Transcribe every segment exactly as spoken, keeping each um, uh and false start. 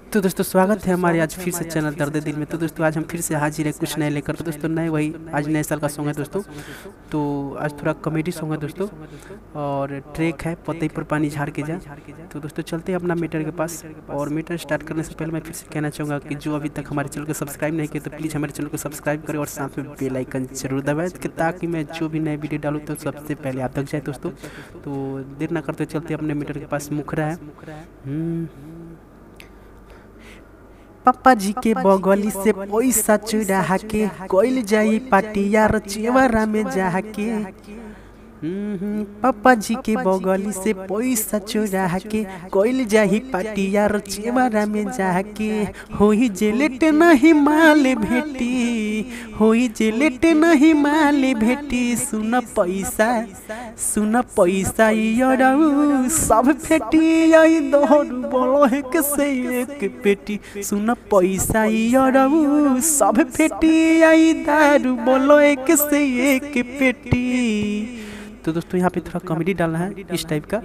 तो दोस्तों स्वागत है हमारे आज फिर से चैनल दर्द दिल में। तो दोस्तों आज हम फिर से हाजिर है कुछ नए लेकर। तो दोस्तों नए वही आज नए साल का सॉन्ग है दोस्तों। तो आज थोड़ा कॉमेडी सॉन्ग है दोस्तों और ट्रैक है पतई पर पानी झाड़ के जा। तो दोस्तों चलते हैं अपना मीटर के पास। और मीटर स्टार्ट करने से पहले मैं फिर से कहना चाहूँगा कि जो अभी तक हमारे चैनल को सब्सक्राइब नहीं किया तो प्लीज़ हमारे चैनल को सब्सक्राइब करें और साथ में बेल आइकन जरूर दबाएं ताकि मैं जो भी नए वीडियो डालूँ तो सबसे पहले आप तक जाए दोस्तों। तो देर ना करते चलते अपने मीटर के पास। मुखरा है पापा जी के बगली से पैसा चुरा के कोइल जाई पाटिया रचेवरा में जाके। पापा जी के बगली से पैसा चुरा के कोइल जाई पाटिया रचेवरा में जाके। होई जेलेट नहीं माल भेटी, होई जेलेट नहीं माल भेटी। सुन पैसा सुन पैसा यरऊ सब फेटी आई दोहरु बोलो है के से एक पेटी। सुन पैसा यरऊ सब फेटी आई दारू बोलो एक से एक पेटी। तो दोस्तों यहाँ पे थोड़ा कॉमेडी डालना है इस टाइप का।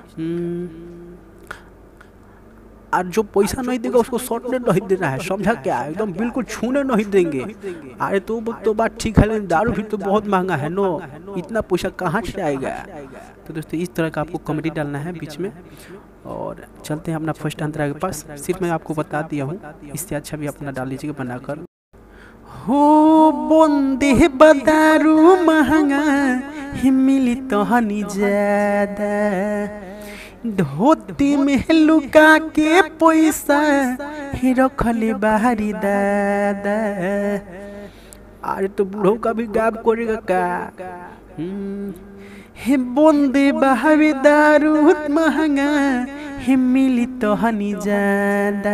और जो पैसा नहीं देगा उसको सौटने नहीं देना है, समझा क्या? एकदम बिल्कुल छूने नहीं देंगे। अरे तो तो बात ठीक है लेकिन दारू भी तो बहुत महंगा है नो, इतना पैसा कहाँ से आएगा? तो दोस्तों इस तरह का आपको कॉमेडी डालना है बीच में। और चलते हैं अपना फर्स्ट अंतरा के पास। सिर्फ मैं आपको बता दिया हूँ, इससे अच्छा भी अपना डाल लीजिएगा बनाकर। हो बंदे बदारू महंगा ही मिली तो हनी ज्यादा। धोती में लुका के पैसा ही रखले बाहरी दादा। अरे तो बूढ़ों का भी गायब करेगा का? हे बंदे बहावे दारू महंगा ही मिली तो हनी ज्यादा।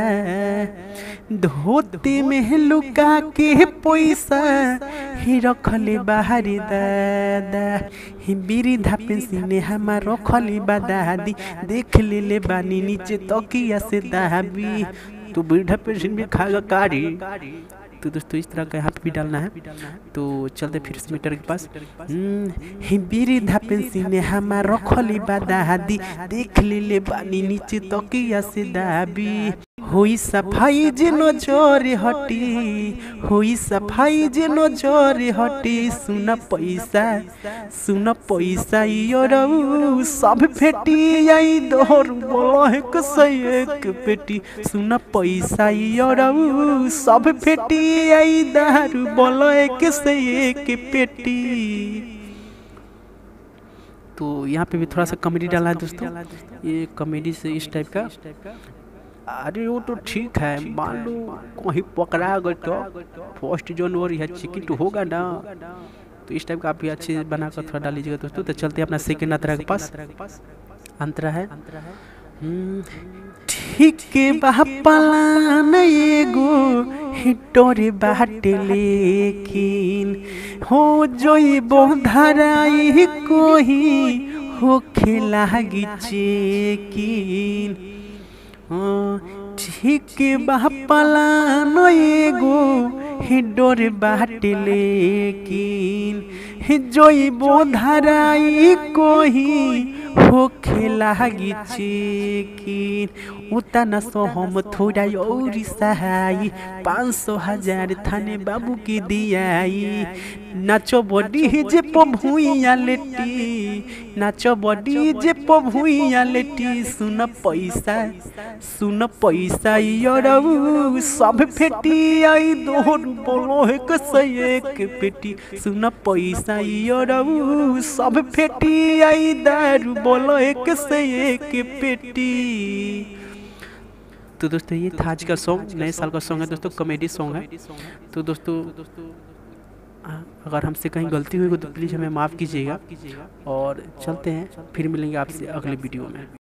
धोती में लुका के पैसा ही रखले बाहरी दादा। ही बीरी धापे सीने हमार रखली बादादी। देख ले ले बानी नीचे तकिया से दाबी। तो बीरी धापे सीने में खागा कारी। तो दोस्तों इस तरह का यहाँ पे भी डालना है। तो चलते फिर से मीटर के पास। ही बीरी धापे सीने हमार रखली बादादी। देख ले ले बानी नीचे तकिया से दाबी। होई सफाई जे नजर हटी, होई सफाई जे नजर हटी। सुन पैसा सुन पैसा यरऊ सब फेटी आई दोहर बोलो है से एक पेटी। सुन पैसा यरऊ सब फेटी आई दारू बोलो एक से एक पेटी। तो यहाँ पे भी थोड़ा सा कॉमेडी डाला है दोस्तों, ये कॉमेडी से इस टाइप का। अरे वो तो ठीक है, मान लो कहीं पकड़ा गए तो फर्स्ट जनवरी है, चिकन तो होगा ना। तो इस टाइप का आप भी अच्छे बनाकर थोड़ा डाल लीजिएगा दोस्तों। तो चलते हैं अपना सेकेंड अंतरा के पास। अंतरा है ठीक के बापलान एगो हिटोरे बाटे लेकिन हो जोई बोधराई कोही हो खेला चेकिन। ठीक बापलान एगो हिडोरे बाटे लेकिन जोई बोधराई कोही हो खेला चेकिन। उतना सो हम थोड़ा और सहाई पाँच सौ हजार थाने बाबू की दियाई। नाचो बॉडी जे पभुइया लेटी, नाचो बॉडी जे पभुइया लेटी। सुन पैसा सुन पैसा यरऊ सब फेटी आई दोहर बोलो है से एक पेटी। सुन पैसा यरऊ सब फेटी आई दारू बोलो एक से एक पेटी। तो दोस्तों ये था आज का सॉन्ग, नए साल का सॉन्ग है दोस्तों, कॉमेडी सॉन्ग है। तो दोस्तों अगर हमसे कहीं गलती हुई तो प्लीज़ हमें माफ़ कीजिएगा। और चलते हैं, फिर मिलेंगे आपसे अगले वीडियो में।